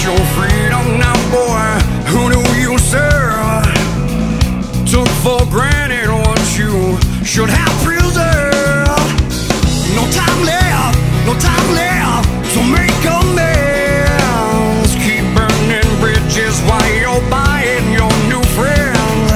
your freedom now, boy. Who do you serve? Took for granted what you should have preserved. No time left, no time left to make amends. Keep burning bridges while you're buying your new friend.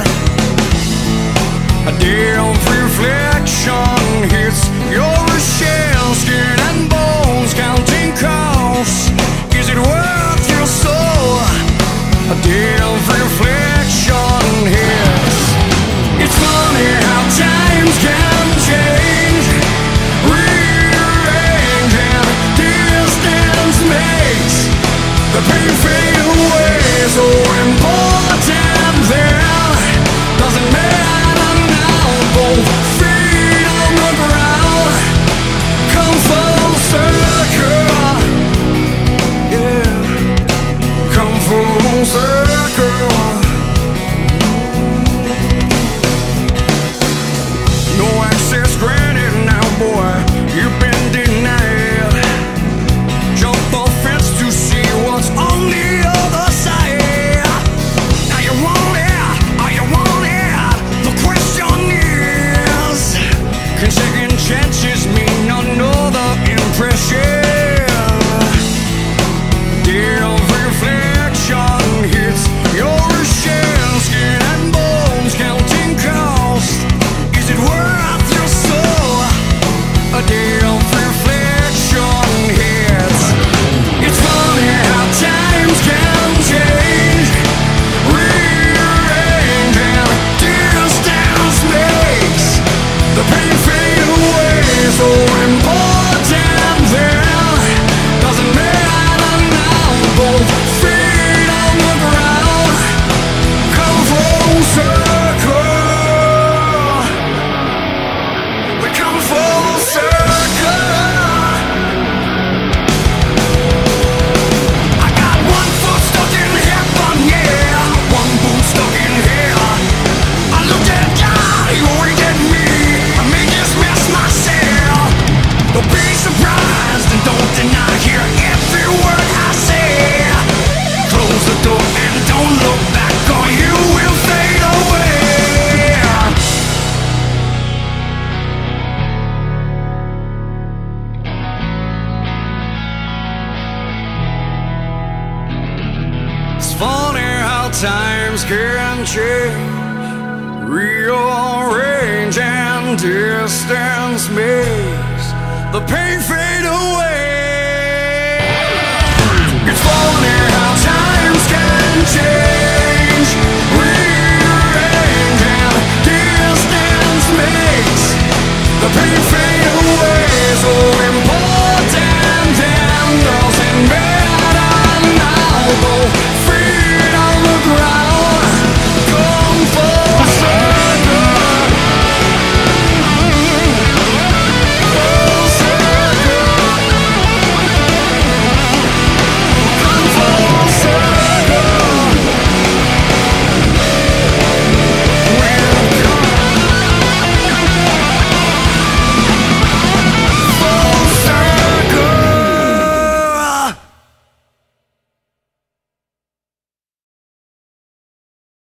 A day of reflection hits your shell, skin and bones, counting costs. Is it worth your soul? A day of reflection hits. It's funny how times can change. Rearrange and distance makes the pain fade away. So important then, doesn't matter now. Both feet on the ground, come full circle. Yeah, come full circle. No access granted now, boy. You've been denied. Jump the fence to see what's on the other side. Now you want it, are you want it? The question is, can second chances mean another impression? Day of reflection hits your shell, skin and bones, counting costs. Is it worth your soul? A day of reflection hits. It's funny how times can change. Rearrange and distance makes the pain fade away. So important then, doesn't matter now. Both feet on the ground, come full circle. We come full circle. I got one foot stuck in heaven, yeah, one boot stuck in hell. I looked at God, He winked at me. I may just miss myself. Don't be surprised and don't deny. Hear every word I say. Close the door and don't look back, or you will fade away. It's funny how times can change. Rearrange and distance makes the pain fade away. It's funny how times can change. Rearrange and distance makes the pain